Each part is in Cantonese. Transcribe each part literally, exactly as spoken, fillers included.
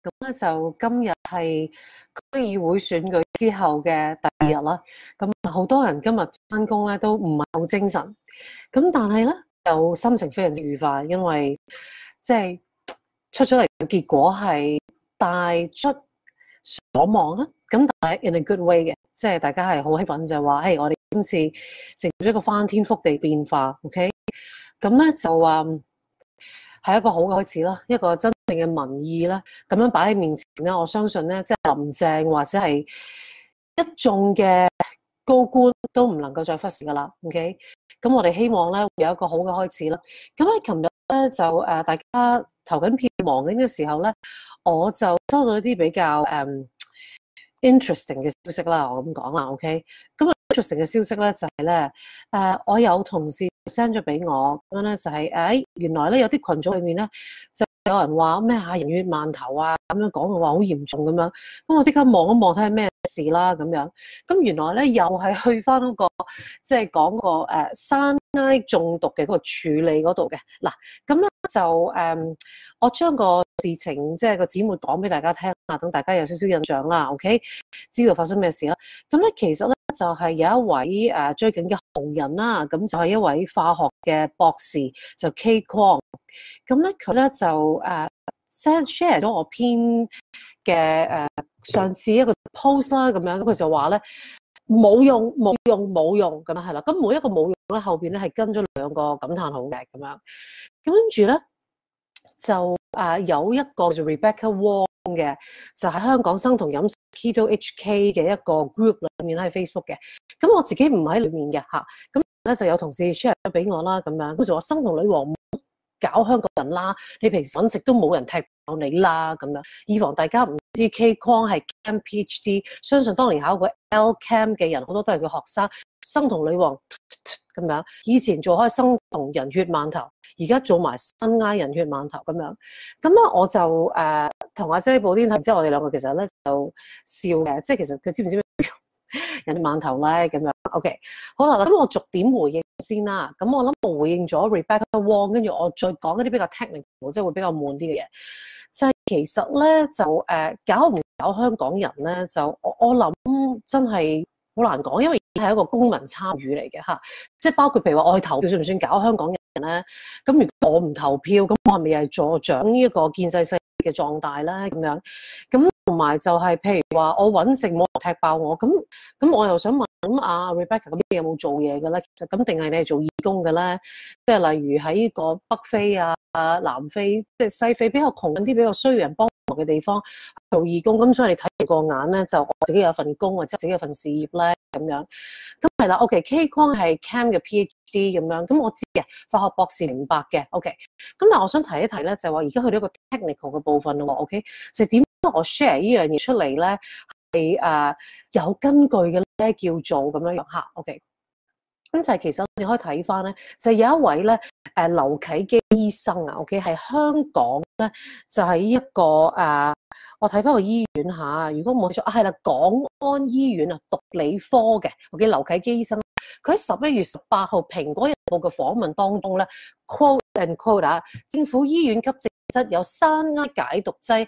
咁咧就今日係區議會選舉之後嘅第二日啦。咁好多人今日返工咧都唔係好精神，咁但係咧就心情非常之愉快，因為即係出咗嚟嘅結果係大出所望啦。咁但係 in a good way 嘅，即係大家係好興奮，就係話，誒，我哋今次成咗一個翻天覆地變化 ，OK？ 咁咧就話係一個好嘅開始啦，一個真正嘅民意啦，咁樣擺喺面前咧，我相信咧，即係林鄭或者係一眾嘅高官都唔能夠再忽視噶啦 ，OK？ 咁我哋希望咧會有一個好嘅開始啦。咁喺琴日咧就誒大家投緊票忙緊嘅時候咧，我就收到一啲比較誒、um, interesting 嘅消息啦，我咁講啦 ，OK？ 咁 interesting 嘅消息咧就係、是、咧，誒我有同事 send 咗俾我，咁樣咧就係、是、誒原來咧有啲群組裏面咧就有人話咩啊人血饅頭啊咁樣講嘅話好嚴重咁樣，咁我即刻望一望睇下咩事啦咁樣，咁原來咧又係去翻嗰個即係講個誒山埃中毒嘅嗰個處理嗰度嘅嗱，咁咧就誒、嗯、我將個事情即係個姊妹講俾大家聽啊，等大家有少少印象啦 ，OK， 知道發生咩事啦。咁咧其實咧就係有一位誒追緊嘅紅人啦，咁就係一位化學嘅博士，就 K Kwong， 咁咧佢咧就誒 send share 咗我篇嘅誒上次一個 post 啦，咁樣咁佢就話咧冇用冇用冇用咁樣係啦，咁每一個冇用咧後邊咧係跟咗兩個感嘆號嘅咁樣，咁跟住咧就誒有一個叫 Rebecca Wong 嘅，就喺香港生酮飲食 Keto H K 嘅一個 group 裏面喺 Facebook 嘅，咁我自己唔喺裏面嘅嚇，咁咧就有同事 share 咗俾我啦，咁樣佢就話生酮女王唔好搞香港人啦，你平時揾食都冇人踢爆你啦，咁樣以防大家唔知 K Kwong 係 Cam PhD， 相信當年考過 L Cam 嘅人好多都係佢學生，生酮女王咁樣，以前做開生酮人血饅頭，而家做埋山埃人血饅頭咁樣，咁咧我就誒同阿姐布丁睇之後，我哋兩個其實咧就笑嘅，即係其實佢知唔知咩人血饅頭咧咁樣 ？OK， 好啦，咁我逐點回應先啦。咁我諗我回應咗 Rebecca Wong， 跟住我再講一啲比較 technical， 即係會比較悶啲嘅嘢。就係、是、其實咧就誒、呃、搞唔搞香港人咧，就我我諗真係好難講，因為係一個公民參與嚟嘅嚇，即係包括譬如話我去投票算唔算搞香港人咧？咁如果我唔投票，咁我係咪係助長呢一個建制勢嘅壯大咧？咁樣咁同埋就係譬如話我揾食冇人踢爆我，咁咁我又想問咁啊 Rebecca 咁你有冇做嘢嘅咧？其實咁定係你係做義工嘅咧？即係例如喺個北非啊、南非，即係西非比較窮啲、比較需要人幫忙嘅地方做義工，咁所以你睇住個眼咧，就我自己有份工或者自己有份事業咧咁樣。咁係啦 ，OK，K Kwong 係 Cam 嘅 PhD 咁樣，咁我知嘅，化學博士明白嘅 ，OK。咁但係我想提一提咧，就係話而家去到一個 technical 嘅部分咯 ，OK， 就點解我 share 呢樣嘢出嚟咧係誒有根據嘅咧，叫做咁樣樣嚇 ，OK。咁就係其實你可以睇翻咧，就係、有一位咧誒劉啟基醫生啊 ，OK 係香港咧就係、係、一個誒、呃，我睇翻個醫院嚇，如果冇記錯啊係啦，港安醫院啊毒理科嘅 ，OK 劉啟基醫生，佢喺十一月十八號蘋果日報嘅訪問當中咧 ，quote and quote 啊，政府醫院急症室有山埃解毒劑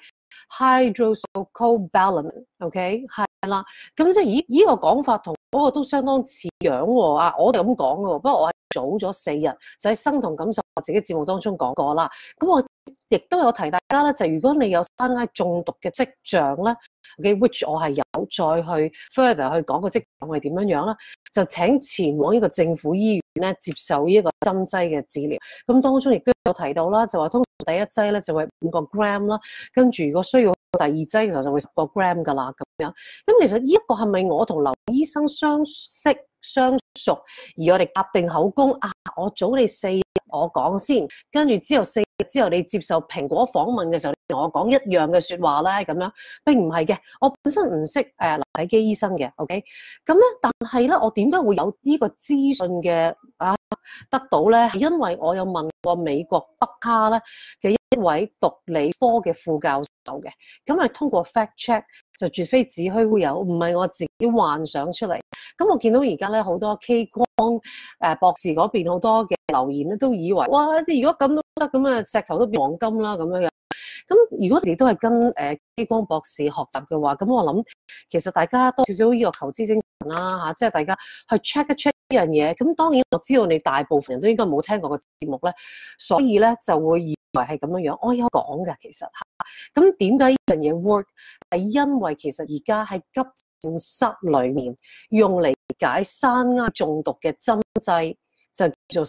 hydroxycobalamin，OK 係啦，咁即係咦依個講法同嗰個都相當似樣喎啊！我哋咁講嘅喎，不過我係早咗四日就喺生酮感受我自己節目當中講過啦。咁我亦都有提大家咧，就如果你有山埃中毒嘅跡象咧 ，OK，which 我係有再去 further 去講個跡象係點樣樣啦，就請前往呢個政府醫院咧接受呢一個針劑嘅治療。咁當中亦都有提到啦，就話通常第一劑咧就係五個 gram 啦，跟住如果需要第二劑嘅時候就會十個 gram 噶啦咁樣。咁其實呢一個係咪我同劉醫生相識相熟，而我哋夾定口供啊？我早你四日我講先，跟住之後四日之後你接受蘋果訪問嘅時候，你同我講一樣嘅説話咧，咁樣並唔係嘅。我本身唔識誒劉啟基醫生嘅 ，OK？ 咁咧，但係咧，我點解會有呢個資訊嘅啊得到咧？係因為我有問過美國北卡咧嘅一位毒理科嘅副教授嘅，咁係通過 fact check 就絕非子虛烏有，唔係我自己幻想出嚟。咁我見到而家咧好多 K Kwong 誒博士嗰邊好多嘅留言咧，都以為哇，即係如果咁都得，咁啊石頭都變黃金啦咁樣樣。 咁如果你都係跟誒激光博士學習嘅話，咁我諗其實大家多少少呢個求知精神啦嚇，即係大家去 check 一 check 呢樣嘢。咁當然我知道你大部分人都應該冇聽過個節目咧，所以咧就會以為係咁樣樣。我有講㗎，其實嚇。咁點解呢樣嘢 work？係因為其實而家喺急症室裏面用嚟解山埃中毒嘅針劑就叫做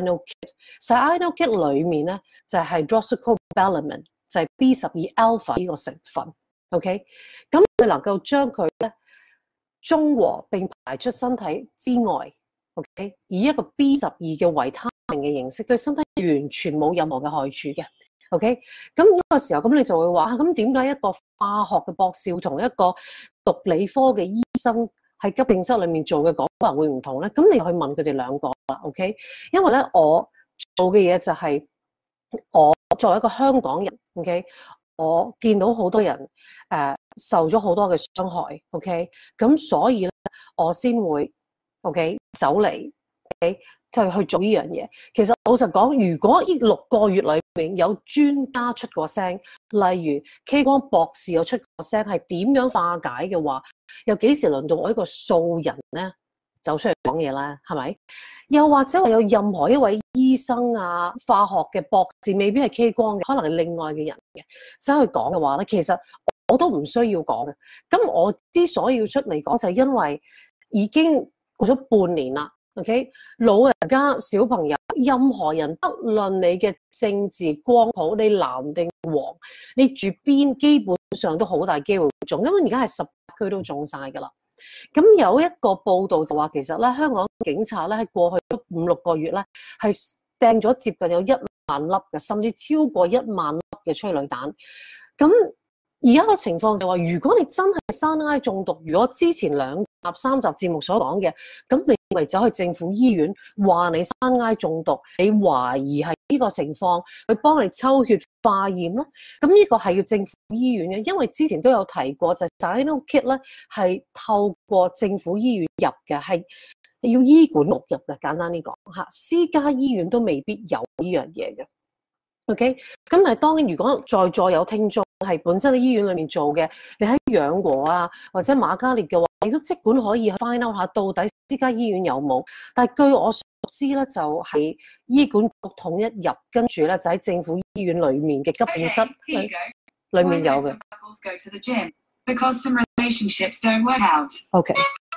cyanokit。cyanokit 裏面咧就係 hydroxycobalamin，就係 B 十二 alpha 呢個成分。OK， 咁佢能夠將佢咧中和並排出身體之外。OK， 以一個 B 十二嘅維他命嘅形式，對身體完全冇任何嘅害處嘅。OK， 咁呢個時候咁你就會話啊，咁點解一個化學嘅博士同一個讀理科嘅醫生喺急症室裏面做嘅講法會唔同咧？咁你去問佢哋兩個啦。OK， 因為咧我做嘅嘢就係、是、我作為一個香港人 ，OK， 我見到好多人誒、呃、受咗好多嘅傷害 ，OK， 咁所以咧我先會 OK 走嚟 OK 就去做呢樣嘢。其實老實講，如果呢六個月裏面有專家出過聲，例如 K 光博士有出過聲，係點樣化解嘅話，又幾時輪到我一個素人咧走出嚟講嘢咧？係咪？又或者話有任何一位醫生啊、化學嘅博士，未必係 K 光嘅，可能係另外嘅人嘅，走去講嘅話咧，其實我都唔需要講嘅。咁我之所以要出嚟講，就係因為已經過咗半年啦。OK， 老人家、小朋友，任何人，不論你嘅政治光譜，你藍定黃，你住邊，基本上都好大機會中，因為而家係十八區都中晒㗎啦。咁有一個報道就話，其實咧香港警察咧喺過去五六個月咧係掟咗接近有一萬粒嘅，甚至超過一萬粒嘅催淚彈。咁而家嘅情況就話，如果你真係山埃中毒，如果之前兩集三集節目所講嘅，咁你咪走去政府醫院話你山埃中毒，你懷疑係呢個情況，去幫你抽血化驗咯。咁呢個係要政府醫院嘅，因為之前都有提過，就係 cyanokit 咧係透過政府醫院入嘅，係要醫管局入嘅。簡單啲講嚇，私家醫院都未必有呢樣嘢嘅。OK， 咁但係當然，如果在座有聽眾係本身喺醫院裏面做嘅，你喺養和啊或者瑪嘉烈嘅話，你都即管可以 find out 下到底私家醫院有冇。但係據我所知咧，就係、是、醫管局統一入，跟住咧就喺政府醫院裏面嘅急症室裏面有嘅。OK，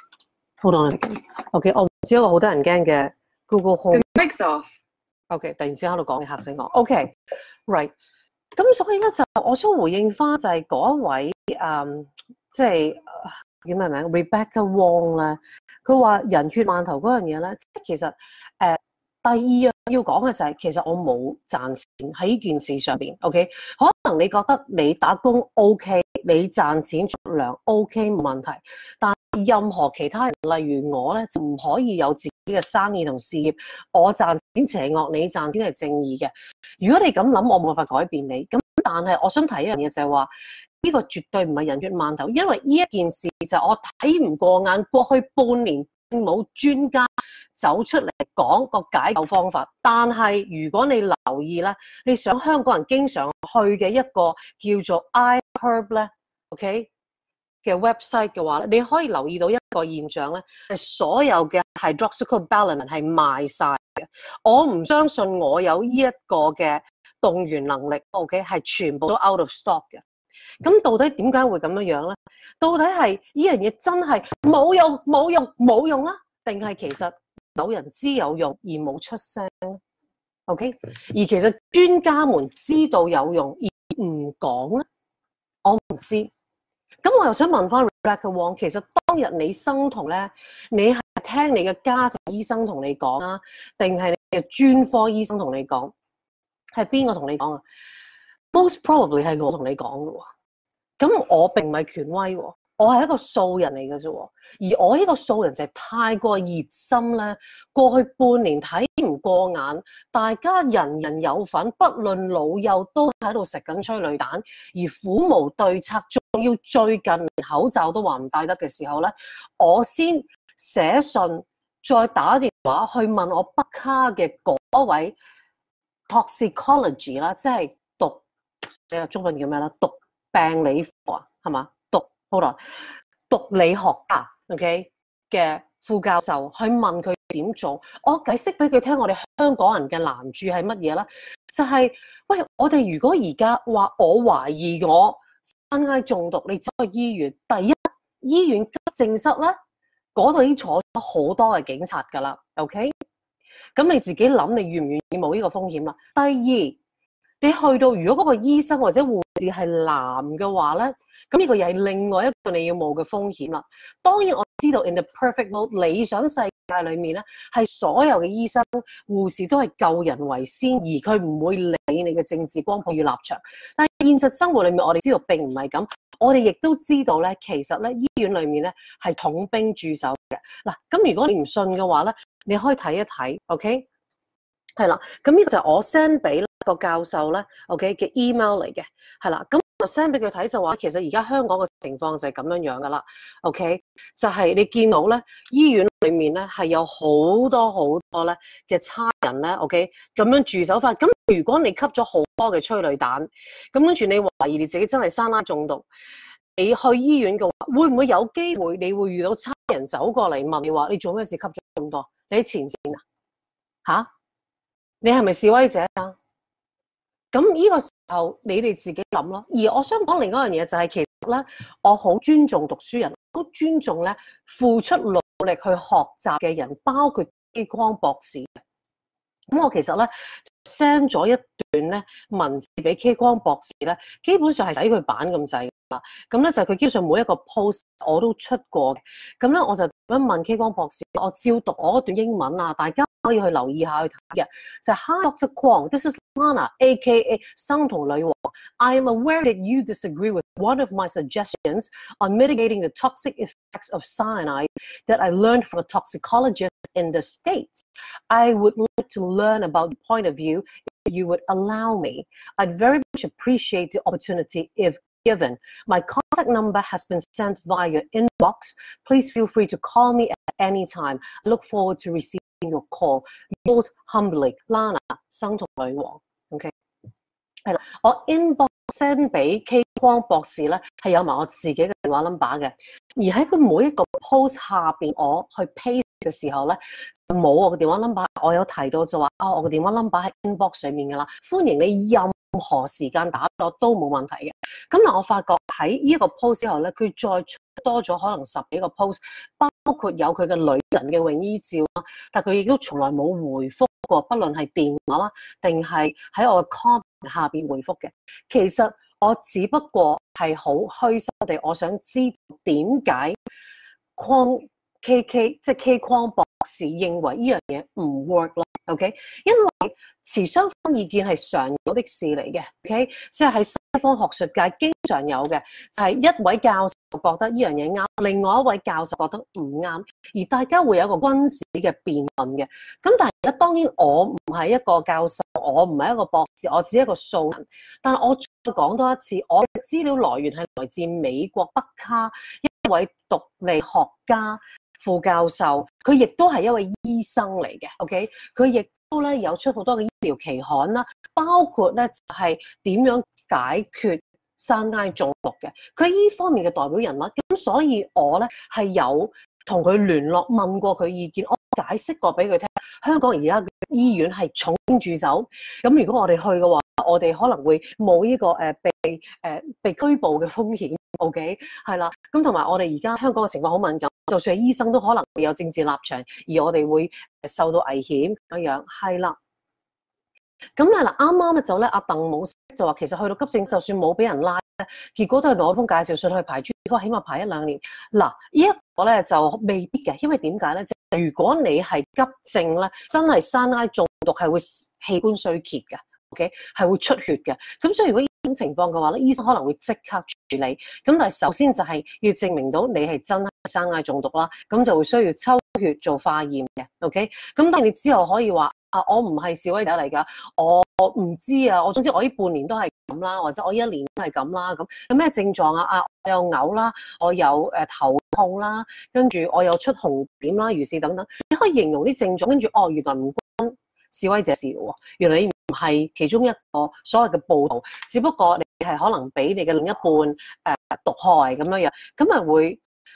hold on。OK， 我唔知一個好多人驚嘅 Google Home。OK， 突然之間喺度講嘢嚇死我。OK，right， 咁所以咧就我想回應翻就係嗰一位誒，即係叫咩名 Rebecca Wong 咧，佢話人血饅頭嗰樣嘢咧，即係其實誒、呃、第二樣要講嘅就係、是、其實我冇賺錢喺呢件事上邊。OK， 可能你覺得你打工 OK， 你賺錢出糧 OK 冇問題，但任何其他人，例如我咧，就唔可以有自己嘅生意同事業。我賺錢邪惡，你賺錢係正義嘅。如果你咁諗，我冇辦法改變你。咁但係我想提一樣嘢就係話，呢個絕對唔係人血饅頭，因為呢一件事就係我睇唔過眼。過去半年並冇專家走出嚟講個解救方法。但係如果你留意咧，你想香港人經常去嘅一個叫做 iHerb 咧 ，OK？嘅 website 嘅話咧，你可以留意到一個現象咧，係所有嘅 hydroxycobalamin 係賣晒嘅。我唔相信我有呢一個嘅動員能力 ，OK， 係全部都 out of stock 嘅。咁到底點解會咁樣樣咧？到底係呢樣嘢真係冇用、冇用、冇用啊？定係其實有人知有用而冇出聲 ？OK， 而其實專家們知道有用而唔講咧，我唔知。咁我又想問翻 Rebecca Wong， 其實當日你生酮咧，你係聽你嘅家庭醫生同你講啊，定係你嘅專科醫生同你講？係邊個同你講啊 ？Most probably 係我同你講嘅喎。咁我並唔係權威喎，我係一個素人嚟嘅啫。而我呢個素人就係太過熱心咧，過去半年睇唔過眼，大家人人有份，不論老幼都喺度食緊催淚彈，而苦無對策。仲要最近口罩都話唔戴得嘅時候咧，我先寫信再打電話去問我北卡嘅嗰位 toxicology 啦，即係讀即係中文叫咩啦？讀病理科啊，係嘛？讀好耐，毒理學家 OK 嘅副教授去問佢點做，我解釋俾佢聽，我哋香港人嘅難處係乜嘢啦？就係、是、喂，我哋如果而家話我懷疑我山埃中毒，你走去醫院，第一醫院急症室咧，嗰度已經坐咗好多嘅警察㗎啦 ，OK？咁你自己諗，你願唔願意冒呢個風險啦？第二，你去到如果嗰個醫生或者護士係男嘅話咧，咁呢個又係另外一個你要冒嘅風險啦。當然我知道 in the perfect world 理想世界裏面咧，係所有嘅醫生護士都係救人為先，而佢唔會理你嘅政治光譜與立場。但係現實生活裏面，我哋知道並唔係咁。我哋亦都知道咧，其實咧醫院裏面咧係統兵駐守嘅。嗱，咁如果你唔信嘅話咧，你可以睇一睇 ，OK？ 係啦，咁呢個就係我 send 俾個教授咧 ，OK 嘅 email 嚟嘅，係啦，咁我 send 俾佢睇就話，其實而家香港嘅情況就係咁樣樣噶啦 ，OK？ 就係你見到咧，醫院裏面咧係有好多好多咧嘅差人咧 ，OK？ 咁樣駐守法，咁如果你吸咗好多嘅催淚彈，咁跟住你懷疑你自己真係山埃中毒，你去醫院嘅話，會唔會有機會你會遇到差人走過嚟問你話，你做咩事吸咗咁多？你喺前線啊？吓？你係咪示威者啊？咁呢個時候你哋自己諗咯。而我想講另外一樣嘢就係，其實咧，我好尊重讀書人，好尊重咧付出努力去學習嘅人，包括激光博士。咁我其實咧 send 咗一段咧文字俾激光博士咧，基本上係洗佢版咁滯啦。咁咧就佢基本上每一個 post 我都出過嘅。咁咧我就咁樣問激光博士，我照讀我嗰段英文啊，大家可以去留意下去睇嘅。就係 Hi Doctor Kwong，this is Lana A K A 生酮女王。I am aware that you disagree with one of my suggestions on mitigating the toxic effects of cyanide that I learned from a toxicologist in the States. I would like to learn about your point of view if you would allow me. I'd very much appreciate the opportunity if given. My contact number has been sent via your inbox. Please feel free to call me at any time. I look forward to receiving your call. Yours humbly, Lana 生酮女王。OK， 係啦，我 inbox send 俾激光博士咧，係有埋我自己嘅電話 number 嘅。而喺佢每一個 post 下邊，我去 paste 嘅時候咧，冇我嘅電話 number。我有提到就話啊，我嘅電話 number 喺 inbox 上面㗎啦，歡迎你任何時間打咗都冇問題嘅。咁嗱，我發覺喺呢一個 post 之後咧，佢再出多咗可能十幾個 post， 包括有佢嘅女人嘅泳衣照啦，但佢亦都從來冇回覆過，不論係電話啦，定係喺我嘅 comment 下邊回覆嘅。其實我只不過係好虛心地，我想知點解框 K K 即係 K 框博士認為呢樣嘢唔 work 咯 ，OK？ 因為持雙方意見係常有的事嚟嘅 ，OK？ 即係喺西方學術界經常有嘅，就係、是、一位教授覺得呢樣嘢啱，另外一位教授覺得唔啱，而大家會有一個君子嘅辯論嘅。咁但係而家當然我唔係一個教授，我唔係一個博士，我只係一個素人。但係我再講多一次，我嘅資料來源係來自美國北卡一位毒理學家副教授，佢亦都係一位醫生嚟嘅 ，OK？ 佢亦都咧有出好多嘅醫療期刊啦，包括咧就係點樣解決山埃中毒嘅，佢係呢方面嘅代表人物，咁所以我咧係有同佢聯絡問過佢意見，我解釋過俾佢聽，香港而家醫院係重兵駐守，咁如果我哋去嘅話，我哋可能會冇呢個誒被誒被拘捕嘅風險 ，OK？ 係啦，咁同埋我哋而家香港嘅情況好敏感，就算係醫生都可能會有政治立場，而我哋會受到危險咁樣，係啦。咁咧嗱，啱啱咧就咧阿鄧武就話，其實去到急症，就算冇俾人拉咧，結果都係攞封介紹信去排專科，起碼排一兩年。嗱，呢一個咧就未必嘅，因為點解咧？即係如果你係急症咧，真係山埃中毒係會器官衰竭嘅 ，OK， 係會出血嘅。咁所以如果呢種情況嘅話咧，醫生可能會即刻處理。咁但係首先就係要證明到你係真係山埃中毒啦，咁就會需要抽血做化驗嘅 ，OK。咁當然你之後可以話。啊！我唔係示威者嚟㗎，我唔知啊。我總之我呢半年都係咁啦，或者我呢一年都係咁啦。咁有咩症狀啊？啊，我有嘔啦，我有誒頭痛啦，跟住我有出紅點啦，如是等等。你可以形容啲症狀，跟住哦，原來唔關示威者事喎，原來你唔係其中一個所謂嘅暴徒，只不過你係可能俾你嘅另一半誒、呃、毒害咁樣樣，咁咪會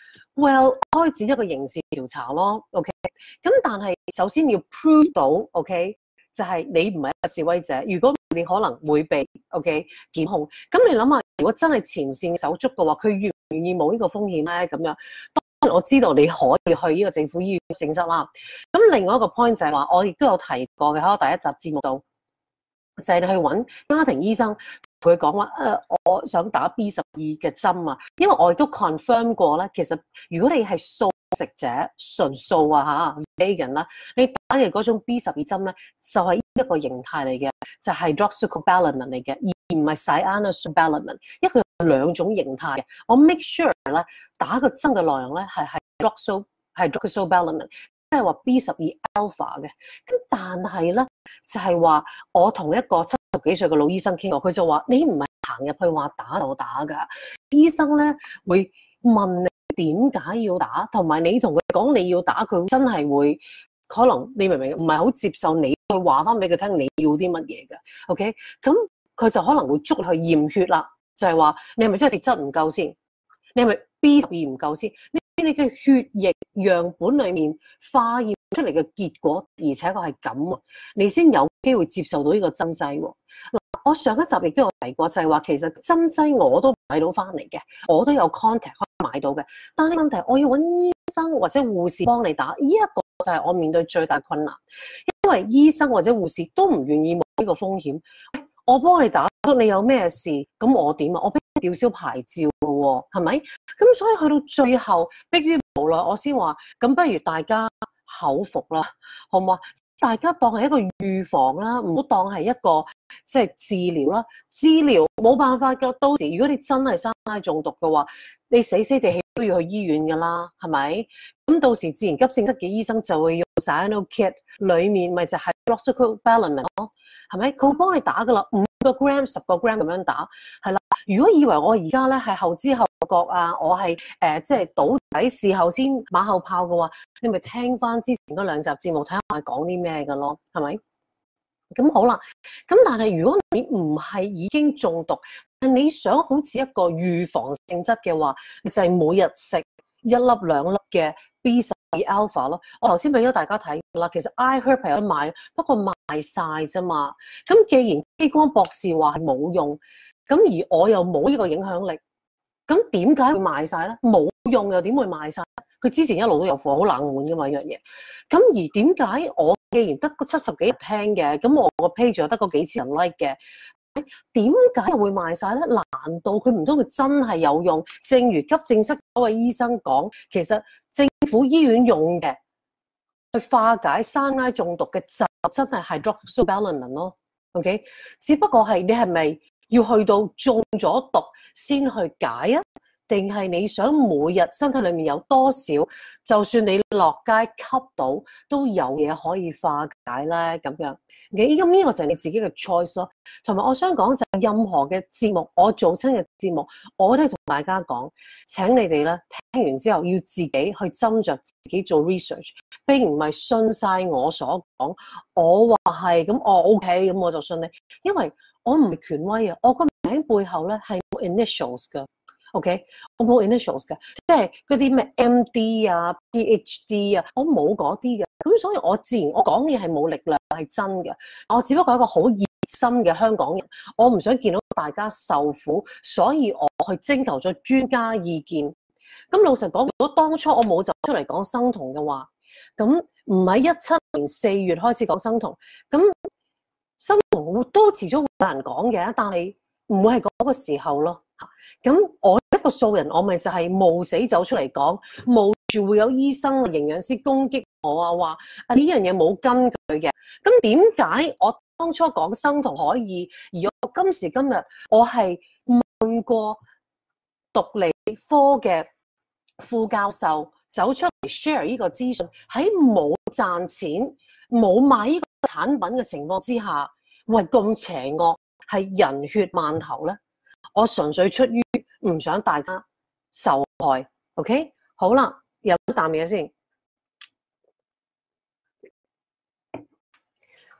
well 開展一個刑事調查咯 ，OK？ 咁但係首先要 prove 到 OK， 就係你唔係一個示威者，如果你可能會被 OK 檢控，咁你諗下，如果真係前線手足嘅話，佢願唔願意冒呢個風險咧？咁樣當然我知道你可以去呢個政府醫院證實啦。咁另外一個 point 就係話，我亦都有提過嘅喺我第一集節目度，就係、是、你去揾家庭醫生。佢講話誒，我想打 B 十二嘅針啊，因為我亦都 confirm 過咧。其實如果你係素食者，純素啊嚇 vegan 啦，你打嘅嗰種 B 十二針咧，就係、是、一個形態嚟嘅，就係 hydroxycobalamin 嚟嘅，而唔係 cyanocobalamin，因為佢有兩種形態嘅。我 make sure 咧打個針嘅內容咧係係 hydroxycobalamin，即係話 B 十二 alpha 嘅。咁但係咧就係、是、話我同一個七十幾歲嘅老醫生傾過，佢就話你唔係行入去話打就打㗎，醫生咧會問你點解要打，同埋你同佢講你要打，佢真係會可能你明唔明？唔係好接受你去話翻俾佢聽你要啲乜嘢嘅 ，OK？ 咁佢就可能會捉去驗血啦，就係、是、話你係咪真係鐵質唔夠先？你係咪 B 十二唔夠先？你嘅血液樣本裡面化驗出嚟嘅結果，而且確係咁，你先有機會接受到呢個針劑喎。嗱，我上一集亦都有提過，就係話其實針劑我都買到翻嚟嘅，我都有 contact 可以買到嘅。但係問題，我要揾醫生或者護士幫你打，呢一個就係我面對最大困難，因為醫生或者護士都唔願意冒呢個風險。我幫你打，你有咩事，咁我點啊？我俾你吊銷牌照嘅喎，係咪？咁所以去到最後，迫於無奈，我先話，咁不如大家口服啦，好唔好？大家當係一個預防啦，唔好當係一個即係治療啦。治療冇辦法㗎，到時如果你真係生拉中毒嘅話，你死死地氣都要去醫院㗎啦，係咪？咁到時自然急症室嘅醫生就會用 Cyano kit， 裡面咪就係 hydroxycobalamin 咯，係咪？佢會幫你打㗎啦，五個 gram、十個 gram 咁樣打，係啦。如果以為我而家咧係後知後覺啊，我係誒即係倒底事後先馬後炮嘅話，你咪聽翻之前嗰兩集節目睇下我係講啲咩嘅咯，係咪？咁好啦，咁但係如果你唔係已經中毒，但你想好似一個預防性質嘅話，你就係每日食一粒兩粒嘅 B 十二 alpha 咯。我頭先俾咗大家睇啦，其實 iHerb 係有得買，不過賣晒啫嘛。咁既然激光博士話係冇用，咁而我又冇呢個影響力，咁點解會賣晒咧？冇用又點會賣晒？佢之前一路都有貨，好冷門噶嘛呢樣嘢。咁而點解我既然得個七十幾人聽嘅，咁我個 page 又得個幾千人 like 嘅，點解會賣晒咧？難道佢唔通佢真係有用？正如急症室嗰位醫生講，其實政府醫院用嘅去化解山埃中毒嘅就真係 hydroxycobalamin 咯。OK， 只不過係你係咪要去到中咗毒先去解啊？定係你想每日身體裏面有多少，就算你落街吸到都有嘢可以化解咧？咁樣，你咁呢個就係你自己嘅 choice 咯。同埋我想講就係任何嘅節目，我做親嘅節目，我都係同大家講，請你哋咧聽完之後要自己去斟酌自己做 research， 並唔係信晒我所講。我話係咁，我 OK 咁我就信你，因為我唔係權威啊，我個名背後咧係冇 initials 噶。OK， 我冇 initials 嘅，即係嗰啲咩 M D 啊、PhD 啊，我冇嗰啲嘅。咁所以我自然我講嘢係冇力量，係真嘅。我只不過係一個好熱心嘅香港人，我唔想見到大家受苦，所以我去徵求咗專家意見。咁老實講，如果當初我冇走出嚟講生酮嘅話，咁唔喺一七年四月開始講生酮，咁生酮都遲早會有人講嘅，但係唔會係嗰個時候咯。咁我一個素人，我咪就係冒死走出嚟講，冒住會有醫生、營養師攻擊我啊，話啊呢樣嘢冇根據嘅。咁點解我當初講生酮可以，而我今時今日我係問過讀理科嘅副教授走出嚟 share 呢個資訊，喺冇賺錢、冇買呢個產品嘅情況之下，喂咁邪惡，係人血饅頭咧？我純粹出於唔想大家受害 ，OK？ 好啦，飲啖嘢先。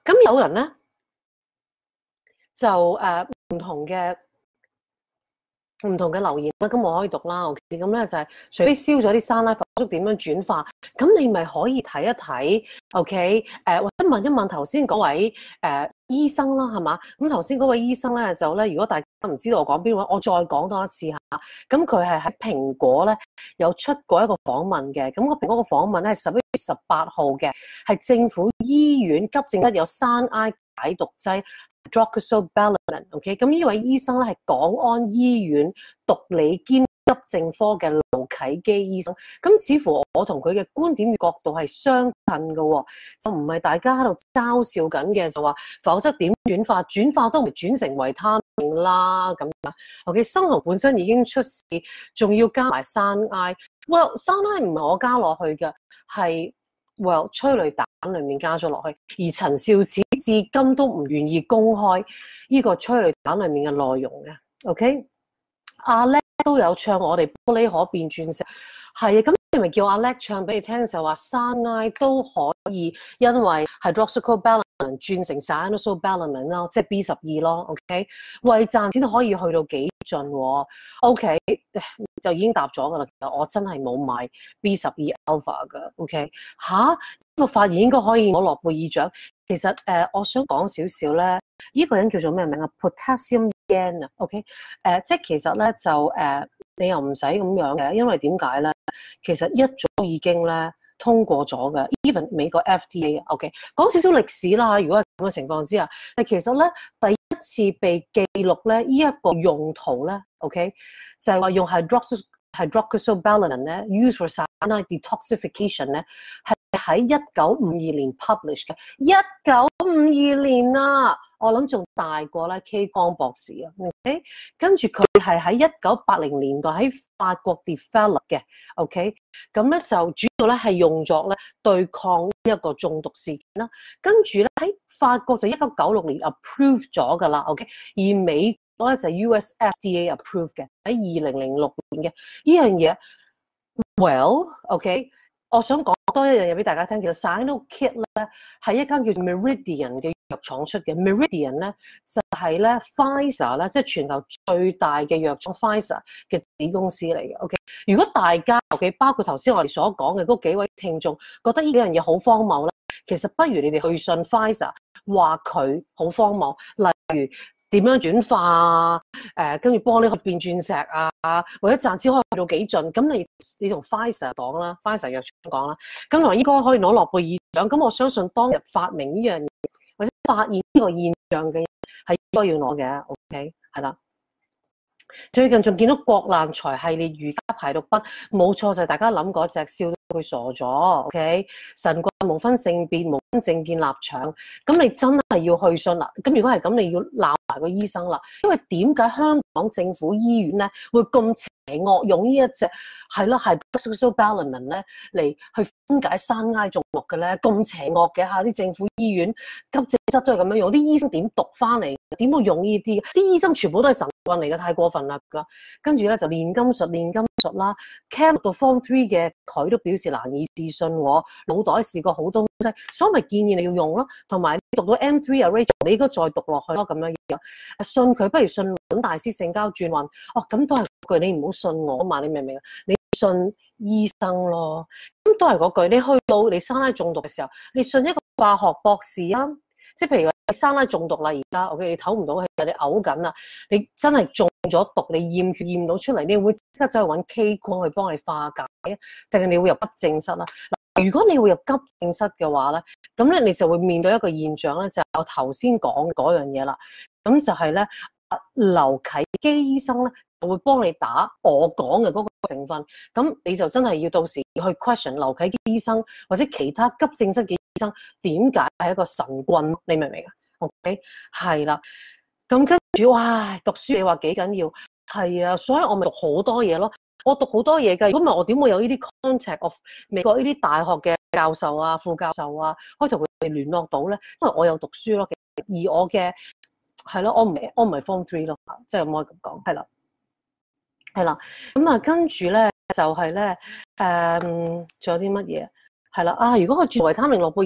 咁有人咧就誒唔同嘅。唔同嘅留言啦，咁我可以讀啦。OK，咁咧就係、是、除非燒咗啲山拉，火燭點樣轉化？咁你咪可以睇一睇。OK，誒、呃、或者問一問頭先嗰位誒、呃、醫生啦，係嘛？咁頭先嗰位醫生咧就咧，如果大家唔知道我講邊位，我再講多一次嚇。咁佢係喺蘋果咧有出過一個訪問嘅。咁個蘋果個訪問咧係十一月十八號嘅，係政府醫院急症室有山埃解毒劑。Hydroxyzobalamin，OK， 咁呢位醫生咧係港安醫院毒理兼急症科嘅劉啟基醫生，咁似乎我同佢嘅觀點與角度係相近嘅喎，就唔係大家喺度嘲笑緊嘅，就話否則點轉化？轉化都唔轉成維他命啦咁樣。OK， 生蠔本身已經出事，仲要加埋山埃。Well， 山埃唔係我加落去嘅，係。well 催淚彈裡面加咗落去，而陳肇始至今都唔願意公開呢個催淚彈裡面嘅內容嘅。OK， 阿叻都有唱我哋玻璃可變鑽石，係啊，咁你咪叫阿叻唱俾你聽，就話山埃都可以因為 hydroxyzobalamin 轉成 cyanocobalamin 咯，即係 B 十二咯。OK， 為賺錢都可以去到幾盡喎。OK， 就已經答咗噶啦。其實我真係冇買 B 十二 alpha 噶。OK， 吓，呢個發現應該可以攞諾貝爾獎。其實誒、呃，我想講少少咧，呢、這個人叫做咩名啊 ？Potassium Yen 啊。OK， 誒、呃，即係其實咧就誒、呃，你又唔使咁樣嘅，因為點解咧？其實一早已經咧通過咗嘅 ，even 美國 F D A。OK， 講少少歷史啦。如果係咁嘅情況之下，但其實咧第一次被記錄咧呢一、這個用途咧 ，OK， 就係話用 hydroxy hydroxyzobalamin 咧 ，use for cyanide detoxification 咧，係喺一九五二年 publish 嘅。一九五二年啊，我諗仲大過咧 K 江博士啊。OK， 跟住佢係喺一九八零年代喺法國 develop 嘅。OK， 咁咧就主要咧係用作咧對抗一個中毒事件啦。跟住咧喺法國就一九九六年 approve 咗噶啦。OK， 而美國咧就 U S F D A approve 嘅，喺二零零六年嘅呢樣嘢。Well，OK，、okay， 我想講多一樣嘢俾大家聽。其實 Cyanokit 咧係一間叫做 Meridian 嘅藥廠出嘅。Meridian 咧就係咧 Pfizer 咧，即係全球最大嘅藥廠 Pfizer 嘅子公司嚟嘅。OK， 如果大家 OK 包括頭先我哋所講嘅嗰幾位聽眾覺得呢樣嘢好荒謬咧，其實不如你哋去信 Pfizer 話佢好荒謬，例如點樣轉化啊？誒，跟住玻璃可以變鑽石啊，或者賺錢可以去到幾盡？咁你你同 Pfizer 講啦 ，Pfizer 藥廠講啦，咁同埋應該可以攞諾貝爾獎。咁我相信當日發明呢樣嘢或者發現呢個現象嘅人係應該要攞嘅。OK， 係啦。最近仲見到國難財系列瑜伽排毒筆，冇錯就係大家諗嗰隻，笑到佢傻咗。OK， 神棍無分性別，無分政見立場，咁你真係要去信啦。咁如果係咁，你要鬧埋個醫生啦。因為點解香港政府醫院咧會咁邪惡，用呢一隻係咯係 hydroxyzobalamin 咧嚟去分解山埃中毒嘅咧？咁邪惡嘅嚇，啲政府醫院急症室都係咁樣用，啲醫生點讀翻嚟？點會用呢啲？啲醫生全部都係神棍嚟嘅，太過分啦！跟住咧就煉金術、煉金術啦。Cam 到 Form Three 嘅佢都表示難以置信，我腦袋試過好東西，所以咪建議你要用咯。同埋你讀到 M three 啊 Rachel， 你應該再讀落去咯，咁樣樣。信佢不如信本大師聖交轉運。哦，咁都係嗰句，你唔好信我啊嘛，你明唔明啊？你信醫生咯。咁都係嗰句，你去到你山埃中毒嘅時候，你信一個化學博士啊。即係譬如話山埃中毒啦，而家 OK， 你唞唔到氣，你嘔緊啦，你真係中咗毒，你驗血驗到出嚟，你會即刻走去揾 K 光去幫你化解啊？定係你會入急症室啦？嗱，如果你會入急症室嘅話咧，咁咧你就會面對一個現象咧，就係我頭先講嗰樣嘢啦。咁就係咧，劉啟基醫生咧就會幫你打我講嘅嗰個成分，咁你就真係要到時去 question 劉啟基醫生或者其他急症室嘅醫生點解係一個神棍？你明唔明啊 ？OK， 係啦。咁跟住哇，讀書你話幾緊要？係啊，所以我咪讀好多嘢咯。我讀好多嘢㗎。如果唔係，我點會有呢啲 contact of 美國呢啲大學嘅教授啊、副教授啊，可以同佢哋聯絡到咧？因為我有讀書咯，而我嘅係咯，我唔我唔係 Form Three 咯，即係唔可以咁講，係啦，係啦。咁啊，跟住咧就係咧，誒，仲有啲乜嘢？係啦啊，如果佢轉維他命諾貝爾獎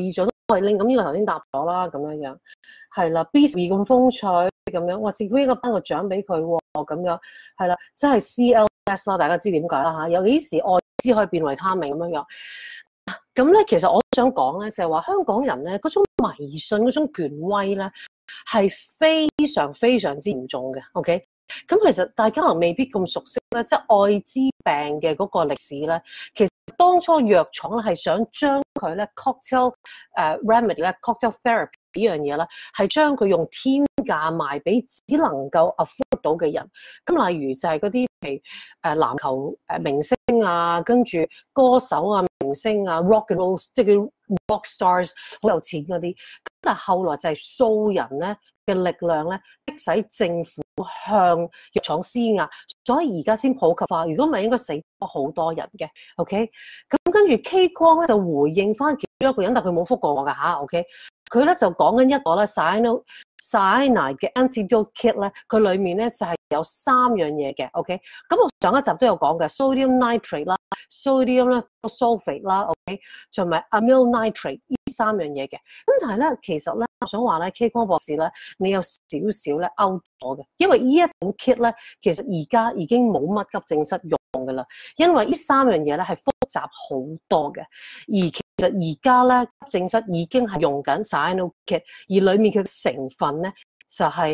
係令咁呢個頭先答咗啦，咁樣樣係啦。B 十二咁風趣咁樣，哇！政府應該頒個獎俾佢喎，咁樣係啦，即係 C L S 啦，大家知點解啦嚇？有幾時愛滋可以變為他命咁樣樣？咁咧，其實我想講咧，就係話香港人咧嗰種迷信嗰種權威咧，係非常非常之嚴重嘅。OK，咁其實大家可能未必咁熟悉咧，即係愛滋病嘅嗰個歷史咧，其實當初藥廠咧係想將佢咧 cocktail 誒 remedy 咧 cocktail therapy 呢樣嘢咧，係將佢用天價賣俾只能夠 afford 到嘅人。咁例如就係嗰啲譬如誒籃球誒明星啊，跟住歌手啊、明星啊、rock and roll 即係叫 rock stars 好有錢嗰啲。咁但係後來就係素人咧嘅力量咧，迫使政府向藥廠施壓，所以而家先普及化。如果唔係，應該死咗好多人嘅。OK，咁跟住 K 光咧就回應翻其中一個人，但佢冇覆過我㗎嚇。OK，佢咧就講緊一個咧 cyanide cyanide 嘅 antidote kit 咧，佢裡面咧就係有三樣嘢嘅。OK，咁我上一集都有講嘅 sodium nitrate 啦、sodium 咧 sulfate 啦 ，OK， 同埋 amyl nitrate 呢三樣嘢嘅。咁但係咧，其實咧，我想話咧 ，K 光博士咧，你有少少咧 out 咗嘅，因為呢一種 kit 咧，其實而家已經冇乜急症室用㗎啦，因為呢三樣嘢咧係複雜好多嘅，而其實而家咧急症室已經係用緊 cyanide kit， 而裡面佢嘅成分咧就係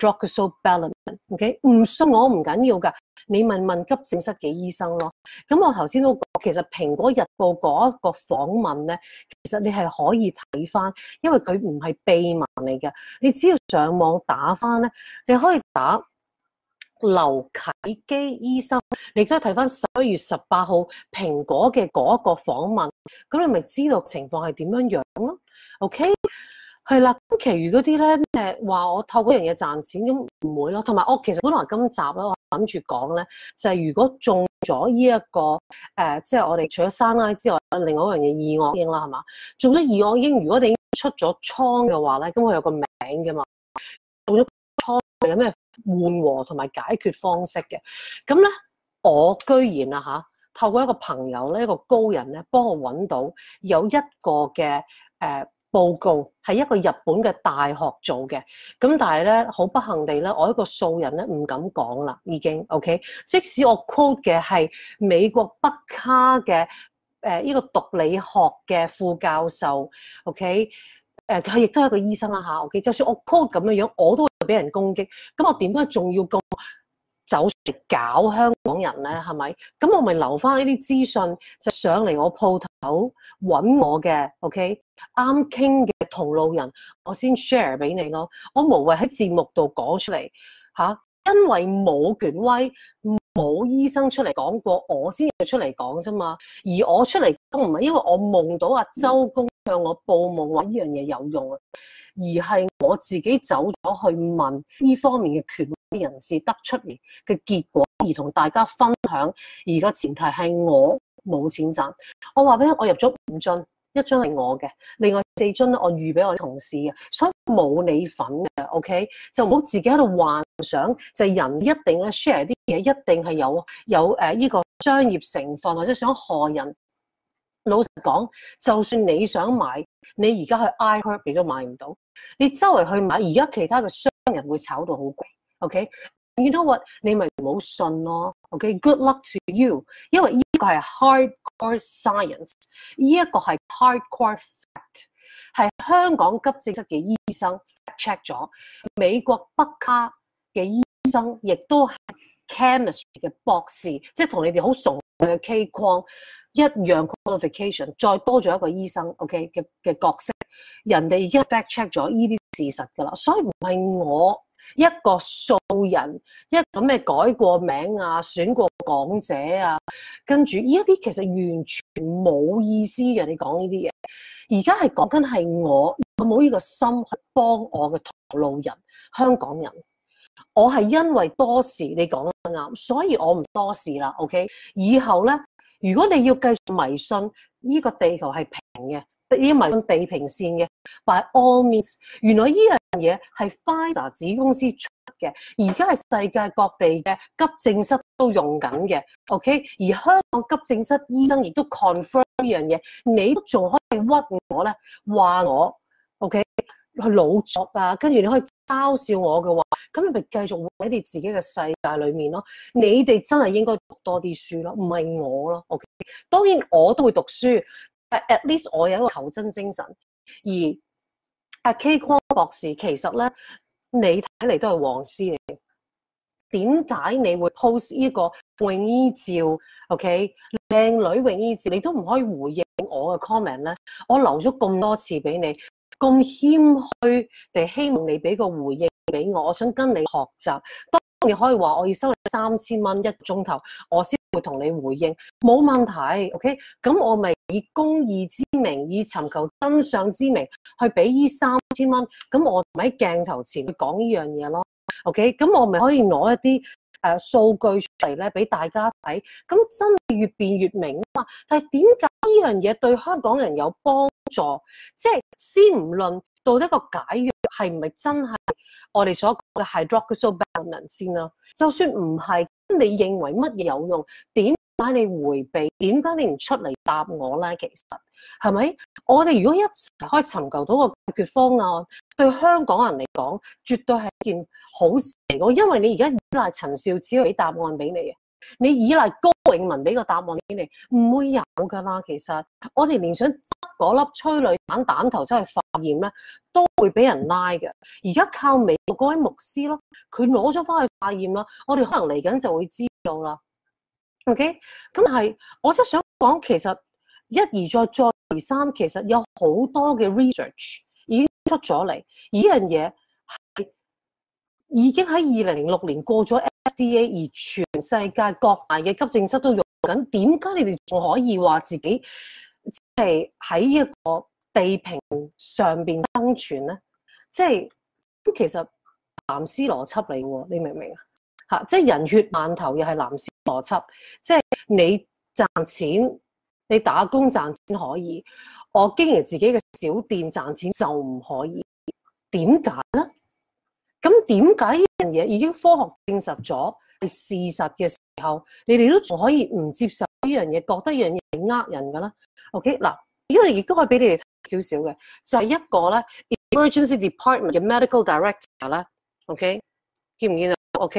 hydroxyzobenzone。OK， 唔信我唔緊要㗎，你問問急症室嘅醫生咯。咁我頭先都講，其實《蘋果日報》嗰一個訪問咧，其實你係可以睇翻，因為佢唔係秘密嚟嘅。你只要上網打翻咧，你可以打劉啟基醫生，你都睇翻十一月十八號蘋果嘅嗰一個訪問，咁你咪知道情況係點樣樣咯。OK。係啦，咁其餘嗰啲咧，誒話我透過樣嘢賺錢，咁唔會咯。同埋我其實本來今集咧，我諗住講咧，就係、是、如果中咗呢一個誒、呃，即係我哋除咗生拉之外，另外一樣嘢二噁英啦，係嘛？中咗二噁英，如果你出咗瘡嘅話咧，咁佢有個名㗎嘛。中咗瘡有咩緩和同埋解決方式嘅？咁咧，我居然啊嚇，透過一個朋友咧，一個高人咧，幫我揾到有一個嘅誒。呃報告係一個日本嘅大學做嘅，咁但係咧好不幸地咧，我一個素人咧唔敢講啦，已經 OK。即使我 quote 嘅係美國北卡嘅誒呢個毒理學嘅副教授 OK， 誒佢亦都係一個醫生啦嚇 OK。就算我 quote 咁樣樣，我都會俾人攻擊，咁我點解仲要咁走出嚟搞香港人咧？係咪？咁我咪留翻呢啲資訊，就上嚟我鋪頭揾我嘅 OK。啱傾嘅同路人，我先 share 俾你咯。我無謂喺節目度講出嚟嚇、啊，因為冇權威，冇醫生出嚟講過，我先要出嚟講啫嘛。而我出嚟都唔係因為我夢到阿周公向我報夢話呢樣嘢有用啊，而係我自己走咗去問呢方面嘅權威人士得出嚟嘅結果，而同大家分享。而個前提係我冇錢賺。我話俾你，我入咗五樽。一樽係我嘅，另外四樽咧我預俾我啲同事嘅，所以冇你份嘅 ，OK？ 就唔好自己喺度幻想，就係、是、人一定咧 share 啲嘢，一定係有有誒依個商業成分或者想害人。老實講，就算你想買，你而家去 iHerb 你都買唔到，你周圍去買，而家其他嘅商人會炒到好貴 ，OK？You know what？ 你咪唔好信咯 ，OK？Good luck to you， 因為呢個係 hardcore science， 呢一個係 hardcore fact， 係香港急症室嘅醫生 check 咗，美國北卡嘅醫生亦都係 chemistry 嘅博士，即係同你哋好崇拜嘅 K 框一樣 qualification， 再多咗一個醫生 ，OK 嘅嘅角色，人哋已經 fact check 咗呢啲事實㗎啦，所以唔係我。一個素人，一個咩改過名啊、選過港姐啊，跟住呢一啲其實完全冇意思嘅。你講呢啲嘢，而家係講緊係我有冇呢個心去幫我嘅同路人、香港人。我係因為多事，你講得啱，所以我唔多事啦。OK， 以後咧，如果你要繼續迷信呢個地球係平嘅。呢啲迷信地平線嘅 ，by all means， 原來呢樣嘢係 Pfizer 子公司出嘅，而家係世界各地嘅急症室都用緊嘅 ，OK？ 而香港急症室醫生亦都 confirm 呢樣嘢，你都仲可係屈我咧，話我 OK 去老作啊，跟住你可以嘲笑我嘅話，咁你咪繼續活喺你自己嘅世界裏面咯。你哋真係應該讀多啲書咯，唔係我咯。OK， 當然我都會讀書，但 at least 我有一個求真精神。而阿 K 光博士其實咧，你睇嚟都係黃絲嚟嘅。點解你會 post 呢個泳衣照 ？OK， 靚女泳衣照，你都唔可以回應我嘅 comment 咧？我留咗咁多次俾你，咁謙虛地希望你俾個回應俾我，我想跟你學習。當然你可以話我要收你三千蚊一個鐘頭，我先會同你回應，冇問題。OK， 咁我咪以公義之名，以尋求真相之名去俾呢三千蚊，咁我咪喺鏡頭前去講呢樣嘢咯。OK， 咁我咪可以攞一啲誒數據出嚟咧，俾大家睇。咁真係越變越明啊嘛。但係點解呢樣嘢對香港人有幫助？即係先唔論到一個解藥係唔係真係我哋所講嘅 hydroxyzobalamin 先啦。就算唔係，你認為乜嘢有用？點解你迴避？點解你唔出嚟答我咧？其實係咪？我哋如果一齊可以尋求到個解決方案，對香港人嚟講，絕對係一件好事嚟嘅。因為你而家依賴陳肇始去俾答案俾你嘅，你依賴高永文俾個答案俾你，唔會有㗎啦。其實我哋連想執嗰粒催淚彈彈頭出去化驗咧，都會俾人拉嘅。而家靠美國嗰位牧師咯，佢攞咗翻去化驗啦，我哋可能嚟緊就會知道啦。OK， 咁係我真係想講，其實一而再，再而三，其實有好多嘅 research 已經出咗嚟，而呢樣嘢係已經喺二零零六年過咗 F D A， 而全世界各大嘅急症室都用緊。點解你哋仲可以話自己即係喺一個地平上邊生存咧？即係其實藍絲邏輯嚟喎，你明唔明啊？嚇！即係人血饅頭又係藍絲邏輯，即係你賺錢，你打工賺錢可以，我經營自己嘅小店賺錢就唔可以。點解咧？咁點解呢樣嘢已經科學證實咗係事實嘅時候，你哋都仲可以唔接受呢樣嘢，覺得呢樣嘢係呃人㗎啦 ？OK 嗱，呢個亦都可以俾你哋睇少少嘅，就係、是、一個咧 emergency department 嘅 medical director 啦。OK， 見唔見到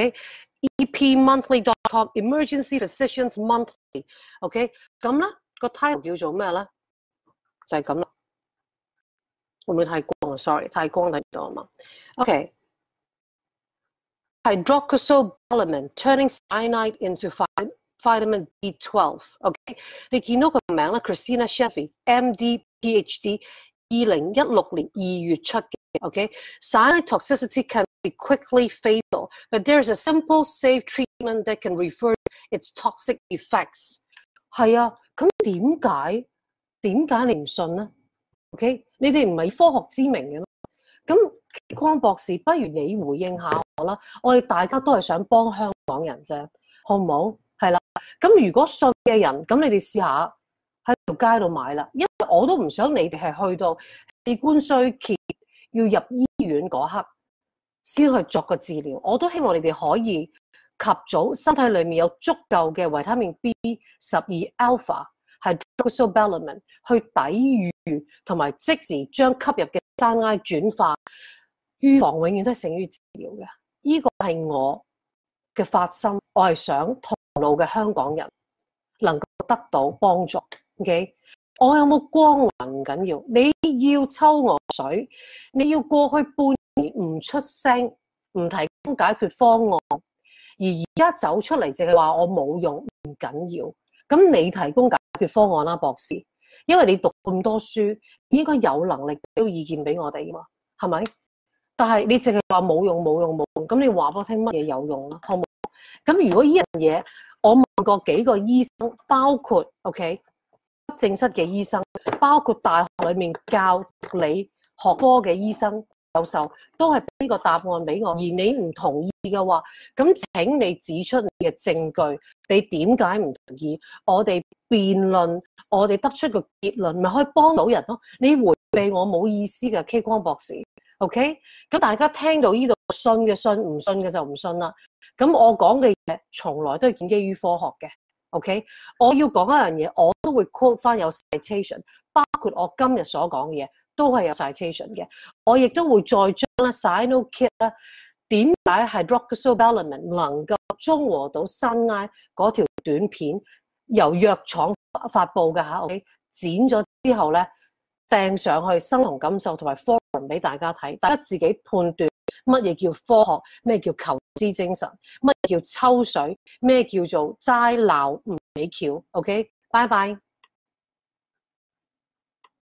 ？OK，E P monthly dot com emergency physicians monthly。OK， 咁咧個 title 叫做咩咧？就係咁啦。會唔會太光啊 ？Sorry， 太光睇唔到啊嘛。OK。Hydroxyzobalamin turning cyanide into vitamin B twelve。OK， 你見到佢個名咧 ，Christina Sheffy，M D PhD， 二零一六年二月出嘅。OK，cyanide toxicity can be quickly fatal, but there is a simple, safe treatment that can reverse its toxic effects。係啊，咁點解點解你唔信咧 ？OK， 你哋唔係科學之名嘅咩？咁鄺博士，不如你回應下我啦。我哋大家都係想幫香港人啫，好唔好？係啦。咁如果信嘅人，咁你哋試下喺條街度買啦。因為我都唔想你哋係去到器官衰竭要入醫院嗰刻先去作個治療。我都希望你哋可以及早身體裡面有足夠嘅維他命 B 十二 alpha 係 hydroxyzobalamin 去抵禦同埋即時將吸入嘅山埃轉化。預防永遠都係勝於治療嘅，呢個係我嘅發心，我係想同路嘅香港人能夠得到幫助。OK， 我有冇光環唔緊要，你要抽我水，你要過去半年唔出聲，唔提供解決方案，而而家走出嚟淨係話我冇用，唔緊要。咁你提供解決方案啦，博士，因為你讀咁多書，應該有能力俾到意見俾我哋㗎嘛，係咪？但係你淨係話冇用冇用冇用，咁你話俾我聽乜嘢有用啦？好唔好？咁如果呢樣嘢，我問過幾個醫生，包括 OK 急症室嘅醫生，包括大學裡面教你學科嘅醫生教授，都係俾呢個答案俾我。而你唔同意嘅話，咁請你指出你嘅證據，你點解唔同意？我哋辯論，我哋得出個結論，咪可以幫到人咯。你迴避我冇意思嘅 K 光博士。OK， 咁大家聽到呢度信嘅信，唔信嘅就唔信啦。咁我講嘅嘢從來都係建基於科學嘅。OK， 我要講一樣嘢，我都會 quote 翻有 citation，包括我今日所講嘅嘢，都係有 citation 嘅。我亦都會再將咧 Cyanokit 咧點解係 hydroxyzobalamin 能夠中和到新埃嗰條短片，由藥廠發布嘅嚇 ，OK 剪咗之後咧掟上去生同感受同埋 forum 俾大家睇，大家自己判斷乜嘢叫科學，咩叫求知精神，乜嘢叫抽水，咩叫做齋鬧唔俾橋 ，OK，拜拜。